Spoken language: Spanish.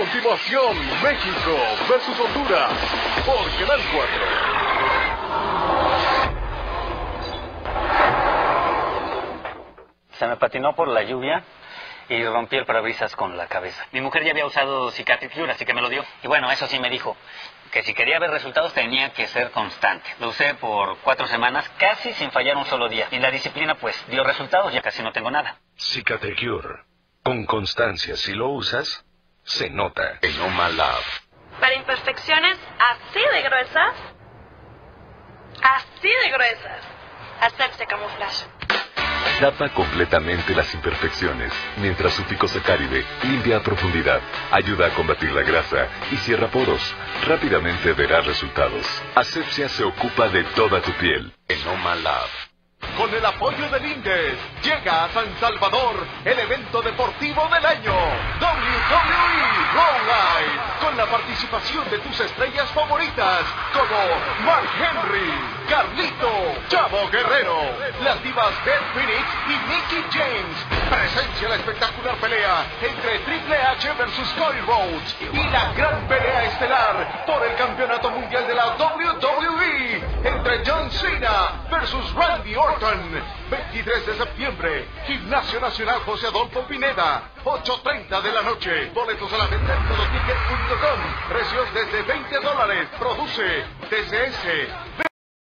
continuación, México versus Honduras por Canal 4. Se me patinó por la lluvia y rompí el parabrisas con la cabeza. Mi mujer ya había usado Cicatricure, así que me lo dio. Y bueno, eso sí me dijo, que si quería ver resultados tenía que ser constante. Lo usé por 4 semanas, casi sin fallar un solo día. Y la disciplina, pues, dio resultados, ya casi no tengo nada. Cicatricure. Con constancia, si lo usas, se nota. Enoma Lab. Para imperfecciones así de gruesas, Asepsia Camouflage. Tapa completamente las imperfecciones, mientras su picosacáride limpia a profundidad, ayuda a combatir la grasa y cierra poros. Rápidamente verás resultados. Asepsia se ocupa de toda tu piel. Enoma Lab. Con el apoyo del INDES, llega a San Salvador el evento deportivo del año, WWE Raw Live, con la participación de tus estrellas favoritas, como Mark Henry, Carlito, Chavo Guerrero, las divas Beth Phoenix y Mickie James. Presencia la espectacular pelea entre Triple H versus Cody Rhodes y la gran pelea estelar por el campeonato mundial de la WWE entre John Cena versus Randy Orton. 23 de septiembre, Gimnasio Nacional José Adolfo Pineda, 8:30 de la noche. Boletos a la venta en todoticket.com. Precios desde $20. Produce TCS.